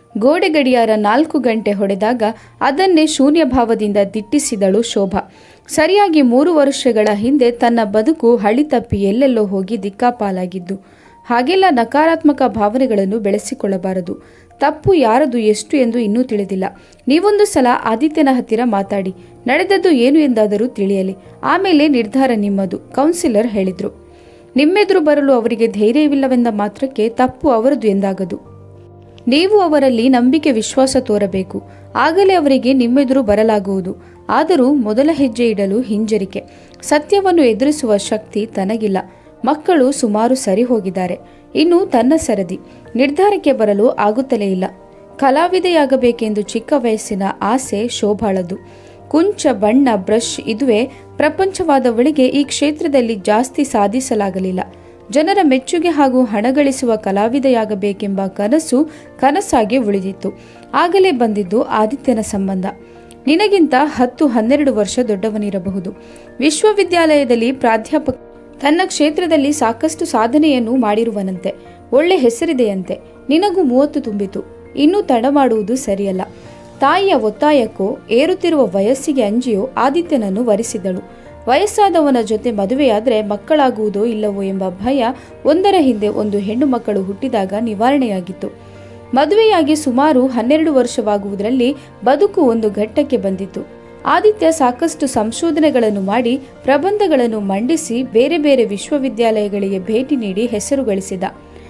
ಗೋಡೆ ಗಡಿಯಾರ 4 ಗಂಟೆ ಹೊಡೆದಾಗ ಅದನ್ನೇ ಶೂನ್ಯ ಭಾವದಿಂದ ದಿಟ್ಟಿಸಿದಳು ಶೋಭಾ. ಸರಿಯಾಗಿ 3 ವರ್ಷಗಳ ಹಿಂದೆ ತನ್ನ ಬದುಕು ಹಳಿ ತಪ್ಪಿ ಎಲ್ಲೆಲ್ಲೋ ಹೋಗಿ ದಿಕ್ಕಾಪಾಲಾಗಿದ್ದು. ಹಾಗೆಲ್ಲ ನಕಾರಾತ್ಮಕ ಭಾವನೆಗಳನ್ನು ಬೆಳೆಸಿಕೊಳ್ಳಬಾರದು. ತಪ್ಪು ಯಾರದು ಎಷ್ಟು ಎಂದು ಇನ್ನೂ ತಿಳಿದಿಲ್ಲ. ನೀವೊಂದು ಸಲ ಆದಿತ್ಯನ ಹತ್ತಿರ ಮಾತಾಡಿ, ನಡೆದದ್ದು ಏನು ಎಂದಾದರೂ ತಿಳಿಯಲಿ. ಆಮೇಲೆ ನಿರ್ಧಾರ ನಿಮ್ಮದು, ಕೌನ್ಸಿಲರ್ ಹೇಳಿದ್ರು. ನಿಮ್ಮೆದುರು ಬರಲು ಅವರಿಗೆ ಧೈರ್ಯವಿಲ್ಲವೆಂದ ಮಾತ್ರಕ್ಕೆ ತಪ್ಪು ಅವರದು ಎಂದಾಗದು. ನೀವು ಅವರಲ್ಲಿ ನಂಬಿಕೆ ವಿಶ್ವಾಸ ತೋರಬೇಕು. ಆಗಲೇ ಅವರಿಗೆ ನಿಮ್ಮೆದುರು ಬರಲಾಗುವುದು. ಆದರೂ ಮೊದಲ ಹೆಜ್ಜೆ ಇಡಲು ಹಿಂಜರಿಕೆ. ಸತ್ಯವನ್ನು ಎದುರಿಸುವ ಶಕ್ತಿ ತನಗಿಲ್ಲ. ಮಕ್ಕಳು ಸುಮಾರು ಸರಿ ಹೋಗಿದ್ದಾರೆ. ಇನ್ನು ತನ್ನ ಸರದಿ. ನಿರ್ಧಾರಕ್ಕೆ ಬರಲು ಆಗುತ್ತಲೇ ಇಲ್ಲ. ಕಲಾವಿದೆಯಾಗಬೇಕೆಂದು ಚಿಕ್ಕ ವಯಸ್ಸಿನ ಆಸೆ ಶೋಭಾಳದು. ಕುಂಚ, ಬಣ್ಣ, ಬ್ರಷ್ ಇದುವೇ ಪ್ರಪಂಚವಾದವಳಿಗೆ ಈ ಕ್ಷೇತ್ರದಲ್ಲಿ ಜಾಸ್ತಿ ಸಾಧಿಸಲಾಗಲಿಲ್ಲ. ಜನರ ಮೆಚ್ಚುಗೆ ಹಾಗೂ ಹಣ ಗಳಿಸುವ ಕಲಾವಿದೆಯಾಗಬೇಕೆಂಬ ಕನಸು ಕನಸಾಗಿ ಉಳಿದಿತ್ತು. ಆಗಲೇ ಬಂದಿದ್ದು ಆದಿತ್ಯನ ಸಂಬಂಧ. ನಿನಗಿಂತ 10-12 ವರ್ಷ ದೊಡ್ಡವನಿರಬಹುದು. ವಿಶ್ವವಿದ್ಯಾಲಯದಲ್ಲಿ ಪ್ರಾಧ್ಯಾಪಕ. ತನ್ನ ಕ್ಷೇತ್ರದಲ್ಲಿ ಸಾಕಷ್ಟು ಸಾಧನೆಯನ್ನು ಮಾಡಿರುವನಂತೆ. ಒಳ್ಳೆ ಹೆಸರಿದೆಯಂತೆ. ನಿನಗೂ 30 ತುಂಬಿತು. ಇನ್ನೂ ತಡ ಮಾಡುವುದು ಸರಿಯಲ್ಲ. ತಾಯಿಯ ಒತ್ತಾಯಕ್ಕೋ ಏರುತ್ತಿರುವ ವಯಸ್ಸಿಗೆ ಅಂಜಿಯೋ ಆದಿತ್ಯನನ್ನು ವರಿಸಿದಳು. ವಯಸ್ಸಾದವನ ಜೊತೆ ಮದುವೆಯಾದರೆ ಮಕ್ಕಳಾಗುವುದೋ ಇಲ್ಲವೋ ಎಂಬ ಭಯ ಒಂದರ ಹಿಂದೆ ಒಂದು ಹೆಣ್ಣು ಮಕ್ಕಳು ಹುಟ್ಟಿದಾಗ ನಿವಾರಣೆಯಾಗಿತ್ತು. ಮದುವೆಯಾಗಿ ಸುಮಾರು 12 ವರ್ಷವಾಗುವುದರಲ್ಲಿ ಬದುಕು ಒಂದು ಘಟ್ಟಕ್ಕೆ ಬಂದಿತ್ತು. ಆದಿತ್ಯ ಸಾಕಷ್ಟು ಸಂಶೋಧನೆಗಳನ್ನು ಮಾಡಿ ಪ್ರಬಂಧಗಳನ್ನು ಮಂಡಿಸಿ ಬೇರೆ ಬೇರೆ ವಿಶ್ವವಿದ್ಯಾಲಯಗಳಿಗೆ ಭೇಟಿ ನೀಡಿ ಹೆಸರು ಗಳಿಸಿದ.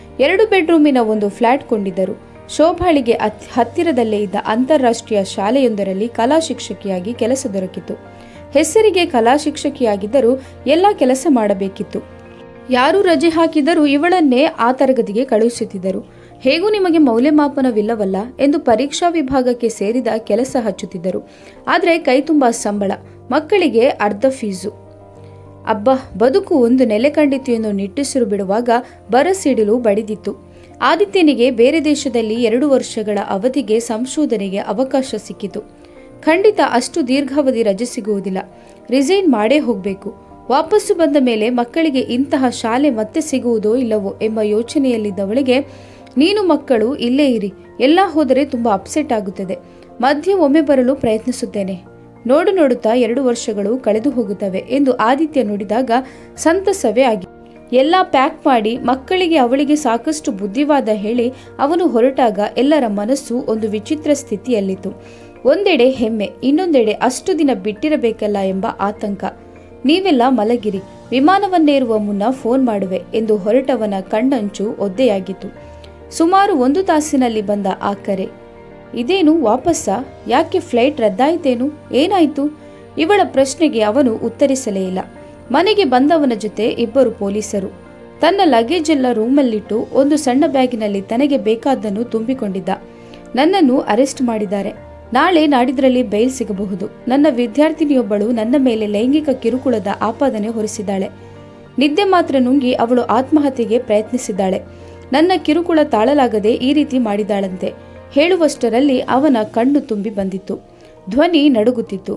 2 ಬೆಡ್ರೂಮಿನ ಒಂದು ಫ್ಲಾಟ್ ಕೊಂಡಿದ್ದರು. ಶೋಭಾಳಿಗೆ ಹತ್ತಿರದಲ್ಲೇ ಇದ್ದ ಅಂತಾರಾಷ್ಟ್ರೀಯ ಶಾಲೆಯೊಂದರಲ್ಲಿ ಕಲಾ ಶಿಕ್ಷಕಿಯಾಗಿ ಕೆಲಸ ದೊರಕಿತು. ಹೆಸರಿಗೆ ಕಲಾ ಶಿಕ್ಷಕಿಯಾಗಿದ್ದರೂ ಎಲ್ಲ ಕೆಲಸ ಮಾಡಬೇಕಿತ್ತು. ಯಾರು ರಜೆ ಹಾಕಿದರೂ ಇವಳನ್ನೇ ಆ ತರಗತಿಗೆ ಕಳುಹಿಸುತ್ತಿದ್ದರು. ಹೇಗೂ ನಿಮಗೆ ಮೌಲ್ಯಮಾಪನವಿಲ್ಲವಲ್ಲ ಎಂದು ಪರೀಕ್ಷಾ ವಿಭಾಗಕ್ಕೆ ಸೇರಿದ ಕೆಲಸ ಹಚ್ಚುತ್ತಿದ್ದರು. ಆದರೆ ಕೈ ತುಂಬ ಸಂಬಳ, ಮಕ್ಕಳಿಗೆ ಅರ್ಧ ಫೀಸು. ಅಬ್ಬ, ಬದುಕು ಒಂದು ನೆಲೆ ಕಂಡಿತು ಎಂದು ನಿಟ್ಟುಸಿರು ಬಿಡುವಾಗ ಬರಸಿಡಿಲು ಬಡಿದಿತ್ತು. ಆದಿತ್ಯನಿಗೆ ಬೇರೆ ದೇಶದಲ್ಲಿ 2 ವರ್ಷಗಳ ಅವಧಿಗೆ ಸಂಶೋಧನೆಗೆ ಅವಕಾಶ ಸಿಕ್ಕಿತು. ಖಂಡಿತ ಅಷ್ಟು ದೀರ್ಘಾವಧಿ ರಜೆ ಸಿಗುವುದಿಲ್ಲ. ರಿಸೈನ್ ಮಾಡೇ ಹೋಗಬೇಕು. ವಾಪಸ್ಸು ಬಂದ ಮೇಲೆ ಮಕ್ಕಳಿಗೆ ಇಂತಹ ಶಾಲೆ ಮತ್ತೆ ಸಿಗುವುದೋ ಇಲ್ಲವೋ ಎಂಬ ಯೋಚನೆಯಲ್ಲಿದ್ದವಳಿಗೆ, ನೀನು ಮಕ್ಕಳು ಇಲ್ಲೇ ಇರಿ, ಎಲ್ಲ ಹೋದರೆ ತುಂಬ ಅಪ್ಸೆಟ್ ಆಗುತ್ತದೆ. ಮಧ್ಯೆ ಒಮ್ಮೆ ಬರಲು ಪ್ರಯತ್ನಿಸುತ್ತೇನೆ. ನೋಡುತ್ತಾ 2 ವರ್ಷಗಳು ಕಳೆದು ಹೋಗುತ್ತವೆ ಎಂದು ಆದಿತ್ಯ ನುಡಿದಾಗ ಸಂತಸವೇ ಆಗಿ ಎಲ್ಲ ಪ್ಯಾಕ್ ಮಾಡಿ ಮಕ್ಕಳಿಗೆ ಅವಳಿಗೆ ಸಾಕಷ್ಟು ಬುದ್ಧಿವಾದ ಹೇಳಿ ಅವನು ಹೊರಟಾಗ ಎಲ್ಲರ ಮನಸ್ಸು ಒಂದು ವಿಚಿತ್ರ ಸ್ಥಿತಿಯಲ್ಲಿತ್ತು. ಒಂದೆಡೆ ಹೆಮ್ಮೆ, ಇನ್ನೊಂದೆಡೆ ಅಷ್ಟು ದಿನ ಬಿಟ್ಟಿರಬೇಕಲ್ಲ ಎಂಬ ಆತಂಕ. ನೀವೆಲ್ಲ ಮಲಗಿರಿ, ವಿಮಾನವನ್ನೇರುವ ಮುನ್ನ ಫೋನ್ ಮಾಡುವೆ ಎಂದು ಹೊರಟವನ ಕಣ್ಣಂಚು ಒದ್ದೆಯಾಗಿತ್ತು. ಸುಮಾರು 1 ತಾಸಿನಲ್ಲಿ ಬಂದ ಆ ಕರೆ. ಇದೇನು ವಾಪಸ್ಸಾ? ಯಾಕೆ ಫ್ಲೈಟ್ ರದ್ದಾಯಿತೇನು? ಏನಾಯಿತು? ಇವಳ ಪ್ರಶ್ನೆಗೆ ಅವನು ಉತ್ತರಿಸಲೇ ಇಲ್ಲ. ಮನೆಗೆ ಬಂದವನ ಜೊತೆ 2 ಪೊಲೀಸರು. ತನ್ನ ಲಗೇಜ್ ಎಲ್ಲ ರೂಮಲ್ಲಿಟ್ಟು ಒಂದು ಸಣ್ಣ ಬ್ಯಾಗಿನಲ್ಲಿ ತನಗೆ ಬೇಕಾದ್ದನ್ನು ತುಂಬಿಕೊಂಡಿದ್ದ. ನನ್ನನ್ನು ಅರೆಸ್ಟ್ ಮಾಡಿದ್ದಾರೆ. ನಾಳೆ ನಾಡಿದ್ರಲ್ಲಿ ಬೈಲ್ ಸಿಗಬಹುದು. ನನ್ನ ವಿದ್ಯಾರ್ಥಿನಿಯೊಬ್ಬಳು ನನ್ನ ಮೇಲೆ ಲೈಂಗಿಕ ಕಿರುಕುಳದ ಆಪಾದನೆ ಹೊರಿಸಿದ್ದಾಳೆ. ನಿದ್ದೆ ಮಾತ್ರ ನುಂಗಿ ಅವಳು ಆತ್ಮಹತ್ಯೆಗೆ ಪ್ರಯತ್ನಿಸಿದ್ದಾಳೆ. ನನ್ನ ಕಿರುಕುಳ ತಾಳಲಾಗದೆ ಈ ರೀತಿ ಮಾಡಿದಾಳಂತೆ. ಹೇಳುವಷ್ಟರಲ್ಲಿ ಅವನ ಕಣ್ಣು ತುಂಬಿ ಬಂದಿತ್ತು. ಧ್ವನಿ ನಡುಗುತ್ತಿತ್ತು.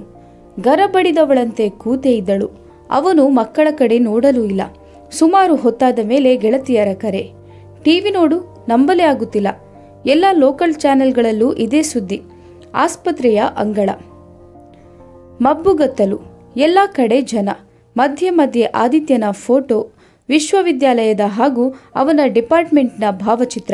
ಗರಬಡಿದವಳಂತೆ ಕೂತೇ ಇದ್ದಳು. ಅವನು ಮಕ್ಕಳ ಕಡೆ ನೋಡಲೂ ಇಲ್ಲ. ಸುಮಾರು ಹೊತ್ತಾದ ಮೇಲೆ ಗೆಳತಿಯರ ಕರೆ. ಟಿವಿ ನೋಡು, ನಂಬಲೇ ಆಗುತ್ತಿಲ್ಲ. ಎಲ್ಲ ಲೋಕಲ್ ಚಾನೆಲ್ಗಳಲ್ಲೂ ಇದೇ ಸುದ್ದಿ. ಆಸ್ಪತ್ರೆಯ ಅಂಗಳ, ಮಬ್ಬುಗತ್ತಲು, ಎಲ್ಲ ಕಡೆ ಜನ. ಮಧ್ಯೆ ಮಧ್ಯೆ ಆದಿತ್ಯನ ಫೋಟೋ, ವಿಶ್ವವಿದ್ಯಾಲಯದ ಹಾಗೂ ಅವನ ಡಿಪಾರ್ಟ್ಮೆಂಟ್ನ ಭಾವಚಿತ್ರ.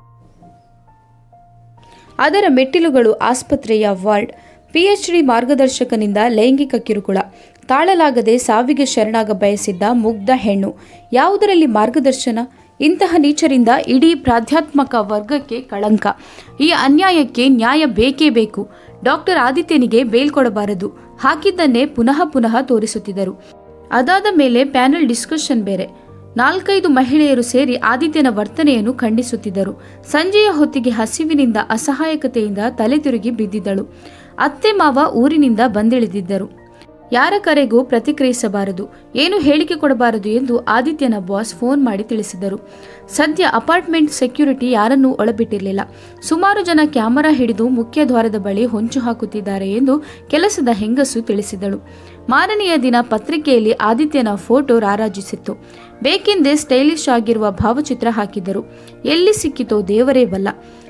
ಅದರ ಮೆಟ್ಟಿಲುಗಳು ಆಸ್ಪತ್ರೆಯ ವಾರ್ಡ್. PhD ಮಾರ್ಗದರ್ಶಕನಿಂದ ಲೈಂಗಿಕ ಕಿರುಕುಳ. ತಾಳಲಾಗದೆ ಸಾವಿಗೆ ಶರಣಾಗ ಬಯಸಿದ್ದ ಮುಗ್ಧ ಹೆಣ್ಣು. ಯಾವುದರಲ್ಲಿ ಮಾರ್ಗದರ್ಶನ? ಇಂತಹ ನೀಚರಿಂದ ಇಡೀ ಪ್ರಾಧ್ಯಾತ್ಮಕ ವರ್ಗಕ್ಕೆ ಕಳಂಕ. ಈ ಅನ್ಯಾಯಕ್ಕೆ ನ್ಯಾಯ ಬೇಕೇ ಬೇಕು. ಡಾಕ್ಟರ್ ಆದಿತ್ಯನಿಗೆ ಬೇಲ್ ಕೊಡಬಾರದು. ಹಾಕಿದ್ದನ್ನೇ ಪುನಃ ತೋರಿಸುತ್ತಿದ್ದರು. ಅದಾದ ಮೇಲೆ ಪ್ಯಾನೆಲ್ ಡಿಸ್ಕಷನ್ ಬೇರೆ. 4-5 ಮಹಿಳೆಯರು ಸೇರಿ ಆದಿತ್ಯನ ವರ್ತನೆಯನ್ನು ಖಂಡಿಸುತ್ತಿದ್ದರು. ಸಂಜೆಯ ಹೊತ್ತಿಗೆ ಹಸಿವಿನಿಂದ ಅಸಹಾಯಕತೆಯಿಂದ ತಲೆ ತಿರುಗಿ ಬಿದ್ದಿದ್ದಳು. ಅತ್ತೆ ಮಾವ ಊರಿನಿಂದ ಬಂದಿಳಿದಿದ್ದರು. ಯಾರ ಕರೆಗೂ ಪ್ರತಿಕ್ರಿಯಿಸಬಾರದು, ಏನು ಹೇಳಿಕೆ ಕೊಡಬಾರದು ಎಂದು ಆದಿತ್ಯನ ಬಾಸ್ ಫೋನ್ ಮಾಡಿ ತಿಳಿಸಿದರು. ಸದ್ಯ ಅಪಾರ್ಟ್ಮೆಂಟ್ ಸೆಕ್ಯೂರಿಟಿ ಯಾರನ್ನೂ ಒಳಬಿಟ್ಟಿರಲಿಲ್ಲ. ಸುಮಾರು ಜನ ಕ್ಯಾಮರಾ ಹಿಡಿದು ಮುಖ್ಯ ದ್ವಾರದ ಬಳಿ ಹೊಂಚು ಹಾಕುತ್ತಿದ್ದಾರೆ ಎಂದು ಕೆಲಸದ ಹೆಂಗಸು ತಿಳಿಸಿದಳು. ಮಾರನೆಯ ದಿನ ಪತ್ರಿಕೆಯಲ್ಲಿ ಆದಿತ್ಯನ ಫೋಟೋ ರಾರಾಜಿಸಿತ್ತು. ಬೇಕೆಂದೇ ಸ್ಟೈಲಿಶ್ ಆಗಿರುವ ಭಾವಚಿತ್ರ ಹಾಕಿದ್ದರು. ಎಲ್ಲಿ ಸಿಕ್ಕಿತೋ ದೇವರೇ ಬಲ್ಲ.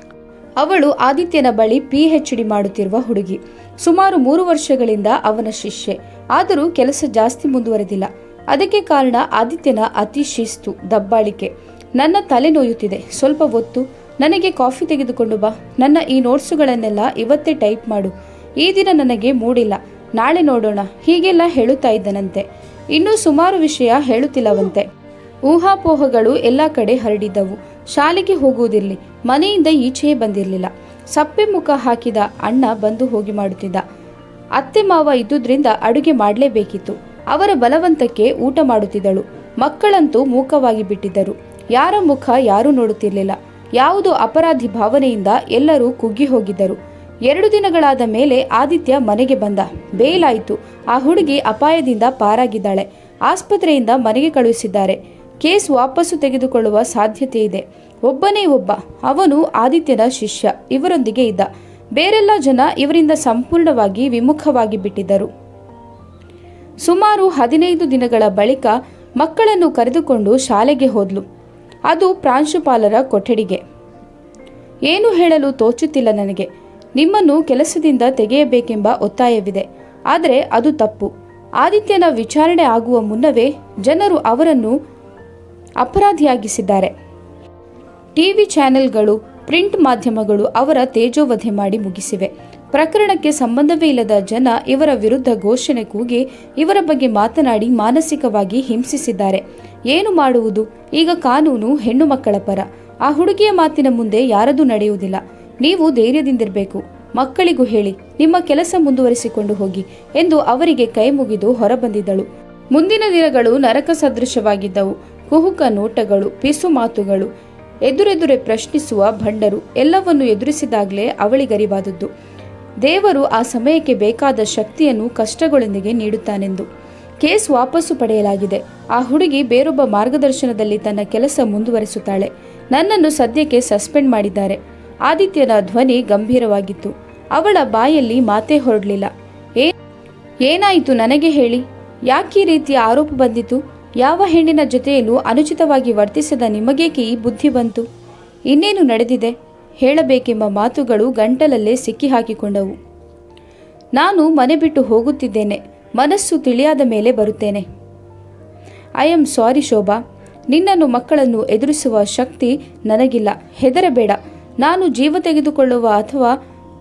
ಅವಳು ಆದಿತ್ಯನ ಬಳಿ PhD ಮಾಡುತ್ತಿರುವ ಹುಡುಗಿ. ಸುಮಾರು 3 ವರ್ಷಗಳಿಂದ ಅವನ ಶಿಷ್ಯೆ. ಆದರೂ ಕೆಲಸ ಜಾಸ್ತಿ ಮುಂದುವರೆದಿಲ್ಲ. ಅದಕ್ಕೆ ಕಾರಣ ಆದಿತ್ಯನ ಅತಿ ಶಿಸ್ತು, ದಬ್ಬಾಳಿಕೆ. ನನ್ನ ತಲೆ ನೋಯುತ್ತಿದೆ, ಸ್ವಲ್ಪ ಹೊತ್ತು ನನಗೆ ಕಾಫಿ ತೆಗೆದುಕೊಂಡು ಬಾ. ನನ್ನ ಈ ನೋಟ್ಸುಗಳನ್ನೆಲ್ಲ ಇವತ್ತೇ ಟೈಪ್ ಮಾಡು. ಈ ದಿನ ನನಗೆ ಮೂಡಿಲ್ಲ, ನಾಳೆ ನೋಡೋಣ, ಹೀಗೆಲ್ಲ ಹೇಳುತ್ತಾ ಇದ್ದನಂತೆ. ಇನ್ನೂ ಸುಮಾರು ವಿಷಯ ಹೇಳುತ್ತಿಲ್ಲವಂತೆ. ಊಹಾಪೋಹಗಳು ಎಲ್ಲ ಕಡೆ ಹರಡಿದ್ದವು. ಶಾಲೆಗೆ ಹೋಗುವುದಿರಲಿ, ಮನೆಯಿಂದ ಈಚೆಯೇ ಬಂದಿರಲಿಲ್ಲ. ಸಪ್ಪೆ ಮುಖ ಹಾಕಿದ ಅಣ್ಣ ಬಂದು ಹೋಗಿ ಮಾಡುತ್ತಿದ್ದ. ಅತ್ತೆ ಮಾವ ಇದ್ದುದರಿಂದ ಅಡುಗೆ ಮಾಡಲೇಬೇಕಿತ್ತು. ಅವರ ಬಲವಂತಕ್ಕೆ ಊಟ ಮಾಡುತ್ತಿದ್ದಳು. ಮಕ್ಕಳಂತೂ ಮೂಕವಾಗಿ ಬಿಟ್ಟಿದ್ದರು. ಯಾರ ಮುಖ ಯಾರೂ ನೋಡುತ್ತಿರಲಿಲ್ಲ. ಯಾವುದೋ ಅಪರಾಧಿ ಭಾವನೆಯಿಂದ ಎಲ್ಲರೂ ಕುಗ್ಗಿ ಹೋಗಿದ್ದರು. 2 ದಿನಗಳಾದ ಮೇಲೆ ಆದಿತ್ಯ ಮನೆಗೆ ಬಂದ. ಬೇಲಾಯಿತು. ಆ ಹುಡುಗಿ ಅಪಾಯದಿಂದ ಪಾರಾಗಿದ್ದಾಳೆ. ಆಸ್ಪತ್ರೆಯಿಂದ ಮನೆಗೆ ಕಳುಹಿಸಿದ್ದಾರೆ. ಕೇಸ್ ವಾಪಸ್ಸು ತೆಗೆದುಕೊಳ್ಳುವ ಸಾಧ್ಯತೆ ಇದೆ. ಒಬ್ಬನೇ ಒಬ್ಬ, ಅವನು ಆದಿತ್ಯನ ಶಿಷ್ಯ, ಇವರೊಂದಿಗೆ ಇದ್ದ. ಬೇರೆಲ್ಲ ಜನ ಇವರಿಂದ ಸಂಪೂರ್ಣವಾಗಿ ವಿಮುಖವಾಗಿ ಬಿಟ್ಟಿದ್ದರು. ಸುಮಾರು 15 ದಿನಗಳ ಬಳಿಕ ಮಕ್ಕಳನ್ನು ಕರೆದುಕೊಂಡು ಶಾಲೆಗೆ ಹೋದ್ಲು. ಅದು ಪ್ರಾಂಶುಪಾಲರ ಕೊಠಡಿಗೆ. ಏನು ಹೇಳಲು ತೋಚುತ್ತಿಲ್ಲ ನನಗೆ. ನಿಮ್ಮನ್ನು ಕೆಲಸದಿಂದ ತೆಗೆಯಬೇಕೆಂಬ ಒತ್ತಾಯವಿದೆ. ಆದರೆ ಅದು ತಪ್ಪು. ಆದಿತ್ಯನ ವಿಚಾರಣೆ ಆಗುವ ಮುನ್ನವೇ ಜನರು ಅವರನ್ನು ಅಪರಾಧಿಯಾಗಿಸಿದ್ದಾರೆ. ಟಿವಿ ಚಾನೆಲ್ಗಳು, ಪ್ರಿಂಟ್ ಮಾಧ್ಯಮಗಳು ಅವರ ತೇಜೋವಧೆ ಮಾಡಿ ಮುಗಿಸಿವೆ. ಪ್ರಕರಣಕ್ಕೆ ಸಂಬಂಧವೇ ಇಲ್ಲದ ಜನ ಇವರ ವಿರುದ್ಧ ಘೋಷಣೆ ಕೂಗಿ ಇವರ ಬಗ್ಗೆ ಮಾತನಾಡಿ ಮಾನಸಿಕವಾಗಿ ಹಿಂಸಿಸಿದ್ದಾರೆ. ಏನು ಮಾಡುವುದು? ಈಗ ಕಾನೂನು ಹೆಣ್ಣು ಮಕ್ಕಳ ಪರ. ಆ ಹುಡುಗಿಯ ಮಾತಿನ ಮುಂದೆ ಯಾರದೂ ನಡೆಯುವುದಿಲ್ಲ. ನೀವು ಧೈರ್ಯದಿಂದಿರಬೇಕು. ಮಕ್ಕಳಿಗೂ ಹೇಳಿ, ನಿಮ್ಮ ಕೆಲಸ ಮುಂದುವರಿಸಿಕೊಂಡು ಹೋಗಿ ಎಂದು ಅವರಿಗೆ ಕೈ ಮುಗಿದು ಹೊರಬಂದಿದ್ದಳು. ಮುಂದಿನ ದಿನಗಳು ನರಕ ಸದೃಶವಾಗಿದ್ದವು. ಕುಹುಕ ನೋಟಗಳು, ಪಿಸು ಮಾತುಗಳು, ಎದುರೆದುರೆ ಪ್ರಶ್ನಿಸುವ ಭಂಡರು ಎಲ್ಲವನ್ನು ಎದುರಿಸಿದಾಗಲೇ ಅವಳಿಗರಿವಾದದ್ದು. ದೇವರು ಆ ಸಮಯಕ್ಕೆ ಬೇಕಾದ ಶಕ್ತಿಯನ್ನು ಕಷ್ಟಗಳೊಂದಿಗೆ ನೀಡುತ್ತಾನೆಂದು. ಕೇಸ್ ವಾಪಸ್ಸು ಪಡೆಯಲಾಗಿದೆ. ಆ ಹುಡುಗಿ ಬೇರೊಬ್ಬ ಮಾರ್ಗದರ್ಶನದಲ್ಲಿ ತನ್ನ ಕೆಲಸ ಮುಂದುವರಿಸುತ್ತಾಳೆ. ನನ್ನನ್ನು ಸದ್ಯಕ್ಕೆ ಸಸ್ಪೆಂಡ್ ಮಾಡಿದ್ದಾರೆ. ಆದಿತ್ಯನ ಧ್ವನಿ ಗಂಭೀರವಾಗಿತ್ತು. ಅವಳ ಬಾಯಲ್ಲಿ ಮಾತೇ ಹೊರಡಲಿಲ್ಲ. ಏನಾಯಿತು ನನಗೆ ಹೇಳಿ? ಯಾಕೀ ರೀತಿಯ ಆರೋಪ ಬಂದಿತು? ಯಾವ ಹೆಣ್ಣಿನ ಜೊತೆಯಲ್ಲೂ ಅನುಚಿತವಾಗಿ ವರ್ತಿಸದ ನಿಮಗೇಕೆ ಈ ಬುದ್ಧಿ ಬಂತು? ಇನ್ನೇನು ನಡೆದಿದೆ? ಹೇಳಬೇಕೆಂಬ ಮಾತುಗಳು ಗಂಟಲಲ್ಲೇ ಸಿಕ್ಕಿ ಹಾಕಿಕೊಂಡವು. ನಾನು ಮನೆ ಬಿಟ್ಟು ಹೋಗುತ್ತಿದ್ದೇನೆ. ಮನಸ್ಸು ತಿಳಿಯಾದ ಮೇಲೆ ಬರುತ್ತೇನೆ. I am sorry Shobha. ನಿನ್ನನ್ನು ಮಕ್ಕಳನ್ನು ಎದುರಿಸುವ ಶಕ್ತಿ ನನಗಿಲ್ಲ. ಹೆದರಬೇಡ. ನಾನು ಜೀವ ತೆಗೆದುಕೊಳ್ಳುವ ಅಥವಾ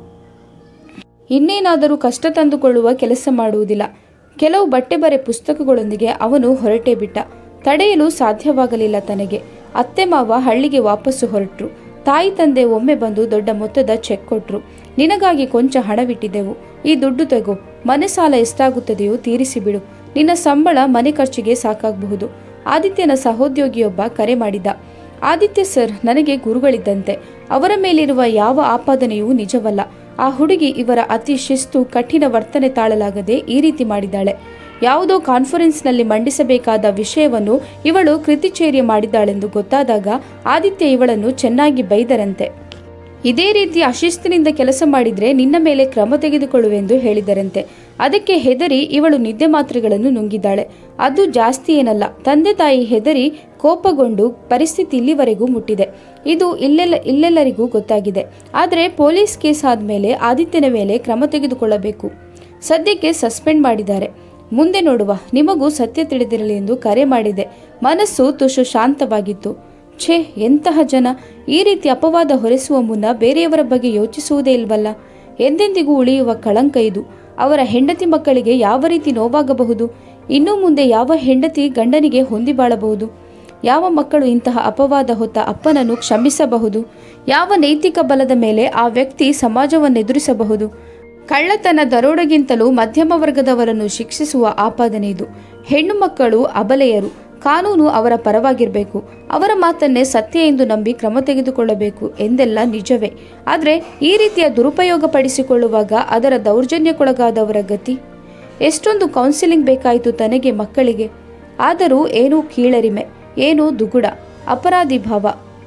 ಇನ್ನೇನಾದರೂ ಕಷ್ಟ ತಂದುಕೊಳ್ಳುವ ಕೆಲಸ ಮಾಡುವುದಿಲ್ಲ. ಕೆಲವು ಬಟ್ಟೆ ಬರೆ ಪುಸ್ತಕಗಳೊಂದಿಗೆ ಅವನು ಹೊರಟೇ ಬಿಟ್ಟ. ತಡೆಯಲು ಸಾಧ್ಯವಾಗಲಿಲ್ಲ ತನಗೆ. ಅತ್ತೆ ಮಾವ ಹಳ್ಳಿಗೆ ವಾಪಸ್ಸು ಹೊರಟರು. ತಾಯಿ ತಂದೆ ಒಮ್ಮೆ ಬಂದು ದೊಡ್ಡ ಮೊತ್ತದ ಚೆಕ್ ಕೊಟ್ರು. ನಿನಗಾಗಿ ಕೊಂಚ ಹಣವಿಟ್ಟಿದ್ದೆವು. ಈ ದುಡ್ಡು ತೆಗೋ. ಮನೆ ಸಾಲ ಎಷ್ಟಾಗುತ್ತದೆಯೋ ತೀರಿಸಿಬಿಡು. ನಿನ್ನ ಸಂಬಳ ಮನೆ ಖರ್ಚಿಗೆ ಸಾಕಾಗಬಹುದು. ಆದಿತ್ಯನ ಸಹೋದ್ಯೋಗಿಯೊಬ್ಬ ಕರೆ ಮಾಡಿದ್ದ. ಆದಿತ್ಯ ಸರ್ ನನಗೆ ಗುರುಗಳಿದ್ದಂತೆ. ಅವರ ಮೇಲಿರುವ ಯಾವ ಆಪಾದನೆಯೂ ನಿಜವಲ್ಲ. ಆ ಹುಡುಗಿ ಇವರ ಅತಿ ಶಿಸ್ತು, ಕಠಿಣ ವರ್ತನೆ ತಾಳಲಾಗದೆ ಈ ರೀತಿ ಮಾಡಿದ್ದಾಳೆ. ಯಾವುದೋ ಕಾನ್ಫರೆನ್ಸ್ನಲ್ಲಿ ಮಂಡಿಸಬೇಕಾದ ವಿಷಯವನ್ನು ಇವಳು ಕೃತಿಚರ್ಯ ಮಾಡಿದ್ದಾಳೆಂದು ಗೊತ್ತಾದಾಗ ಆದಿತ್ಯ ಇವಳನ್ನು ಚೆನ್ನಾಗಿ ಬೈದರಂತೆ. ಇದೇ ರೀತಿ ಅಶಿಸ್ತಿನಿಂದ ಕೆಲಸ ಮಾಡಿದ್ರೆ ನಿನ್ನ ಮೇಲೆ ಕ್ರಮ ತೆಗೆದುಕೊಳ್ಳುವೆಂದು ಹೇಳಿದರಂತೆ. ಅದಕ್ಕೆ ಹೆದರಿ ಇವಳು ನಿದ್ದೆ ಮಾತ್ರೆಗಳನ್ನು ನುಂಗಿದ್ದಾಳೆ. ಅದು ಜಾಸ್ತಿ ಏನಲ್ಲ. ತಂದೆ ತಾಯಿ ಹೆದರಿ ಕೋಪಗೊಂಡು ಪರಿಸ್ಥಿತಿ ಇಲ್ಲಿವರೆಗೂ ಮುಟ್ಟಿದೆ. ಇದು ಇಲ್ಲೆಲ್ಲರಿಗೂ ಗೊತ್ತಾಗಿದೆ. ಆದರೆ ಪೊಲೀಸ್ ಕೇಸ್ ಆದಮೇಲೆ ಆದಿತ್ಯನ ಮೇಲೆ ಕ್ರಮ ತೆಗೆದುಕೊಳ್ಳಬೇಕು. ಸದ್ಯಕ್ಕೆ ಸಸ್ಪೆಂಡ್ ಮಾಡಿದ್ದಾರೆ. ಮುಂದೆ ನೋಡುವ. ನಿಮಗೂ ಸತ್ಯ ತಿಳಿದಿರಲಿ ಎಂದು ಕರೆ ಮಾಡಿದೆ. ಮನಸ್ಸು ತುಸು ಶಾಂತವಾಗಿತ್ತು. ಛೇ, ಎಂತಹ ಜನ! ಈ ರೀತಿ ಅಪವಾದ ಹೊರಿಸುವ ಮುನ್ನ ಬೇರೆಯವರ ಬಗ್ಗೆ ಯೋಚಿಸುವುದೇ ಇಲ್ವಲ್ಲ. ಎಂದೆಂದಿಗೂ ಉಳಿಯುವ ಕಳಂಕ ಇದು. ಅವರ ಹೆಂಡತಿ ಮಕ್ಕಳಿಗೆ ಯಾವ ರೀತಿ ನೋವಾಗಬಹುದು? ಇನ್ನು ಮುಂದೆ ಯಾವ ಹೆಂಡತಿ ಗಂಡನಿಗೆ ಹೊಂದಿ ಬಾಳಬಹುದು? ಯಾವ ಮಕ್ಕಳು ಇಂತಹ ಅಪವಾದ ಹೊತ್ತ ಅಪ್ಪನನ್ನು ಕ್ಷಮಿಸಬಹುದು? ಯಾವ ನೈತಿಕ ಬಲದ ಮೇಲೆ ಆ ವ್ಯಕ್ತಿ ಸಮಾಜವನ್ನೆದುರಿಸಬಹುದು? ಕಳ್ಳತನ, ದರೋಡೆಗಿಂತಲೂ ಮಧ್ಯಮ ವರ್ಗದವರನ್ನು ಶಿಕ್ಷಿಸುವ ಆಪಾದನೆ ಇದು. ಹೆಣ್ಣು ಮಕ್ಕಳು ಅಬಲೆಯರು. ಕಾನೂನು ಅವರ ಪರವಾಗಿರಬೇಕು. ಅವರ ಮಾತನ್ನೇ ಸತ್ಯ ಎಂದು ನಂಬಿ ಕ್ರಮ ತೆಗೆದುಕೊಳ್ಳಬೇಕು ಎಂದೆಲ್ಲ ನಿಜವೇ. ಆದರೆ ಈ ರೀತಿಯ ದುರುಪಯೋಗ ಪಡಿಸಿಕೊಳ್ಳುವಾಗ ಅದರ ದೌರ್ಜನ್ಯಕ್ಕೊಳಗಾದವರ ಗತಿ? ಎಷ್ಟೊಂದು ಕೌನ್ಸಿಲಿಂಗ್ ಬೇಕಾಯಿತು ತನಗೆ, ಮಕ್ಕಳಿಗೆ. ಆದರೂ ಏನೂ ಕೀಳರಿಮೆ, ಏನೂ ದುಗುಡ, ಅಪರಾಧಿ ಭಾವ.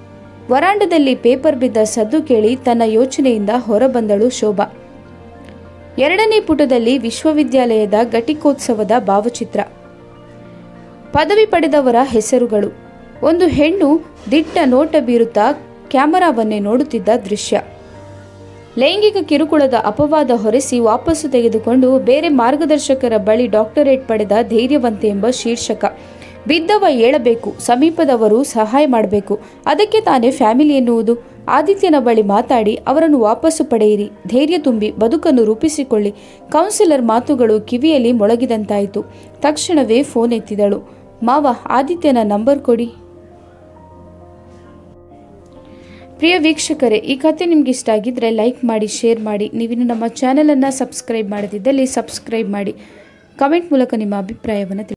ವರಾಂಡದಲ್ಲಿ ಪೇಪರ್ ಬಿದ್ದ ಸದ್ದು ಕೇಳಿ ತನ್ನ ಯೋಚನೆಯಿಂದ ಹೊರಬಂದಳು ಶೋಭಾ. 2ನೇ ಪುಟದಲ್ಲಿ ವಿಶ್ವವಿದ್ಯಾಲಯದ ಘಟಿಕೋತ್ಸವದ ಭಾವಚಿತ್ರ, ಪದವಿ ಪಡೆದವರ ಹೆಸರುಗಳು. ಒಂದು ಹೆಣ್ಣು ದಿಟ್ಟ ನೋಟ ಬೀರುತ್ತಾ ಕ್ಯಾಮರಾವನ್ನೇ ನೋಡುತ್ತಿದ್ದ ದೃಶ್ಯ. ಲೈಂಗಿಕ ಕಿರುಕುಳದ ಅಪವಾದ ಹೊರಿಸಿ ವಾಪಸ್ಸು ತೆಗೆದುಕೊಂಡು ಬೇರೆ ಮಾರ್ಗದರ್ಶಕರ ಬಳಿ ಡಾಕ್ಟರೇಟ್ ಪಡೆದ ಧೈರ್ಯವಂತೆ ಎಂಬ ಶೀರ್ಷಕ. ಬಿದ್ದವ ಏಳಬೇಕು, ಸಮೀಪದವರು ಸಹಾಯ ಮಾಡಬೇಕು, ಅದಕ್ಕೆ ತಾನೇ ಫ್ಯಾಮಿಲಿ ಎನ್ನುವುದು. ಆದಿತ್ಯನ ಬಳಿ ಮಾತಾಡಿ ಅವರನ್ನು ವಾಪಸ್ಸು ಪಡೆಯಿರಿ, ಧೈರ್ಯ ತುಂಬಿ ಬದುಕನ್ನು ರೂಪಿಸಿಕೊಳ್ಳಿ. ಕೌನ್ಸಿಲರ್ ಮಾತುಗಳು ಕಿವಿಯಲ್ಲಿ ಮೊಳಗಿದಂತಾಯಿತು. ತಕ್ಷಣವೇ ಫೋನ್ ಎತ್ತಿದಳು. ಮಾವ, ಆದಿತ್ಯನ ನಂಬರ್ ಕೊಡಿ. ಪ್ರಿಯ ವೀಕ್ಷಕರೇ, ಈ ಕಥೆ ನಿಮ್ಗೆ ಇಷ್ಟ ಆಗಿದ್ರೆ ಲೈಕ್ ಮಾಡಿ, ಶೇರ್ ಮಾಡಿ. ನೀವಿನ್ನು ನಮ್ಮ ಚಾನಲನ್ನು ಸಬ್ಸ್ಕ್ರೈಬ್ ಮಾಡದಿದ್ದಲ್ಲಿ ಸಬ್ಸ್ಕ್ರೈಬ್ ಮಾಡಿ. ಕಮೆಂಟ್ ಮೂಲಕ ನಿಮ್ಮ ಅಭಿಪ್ರಾಯವನ್ನು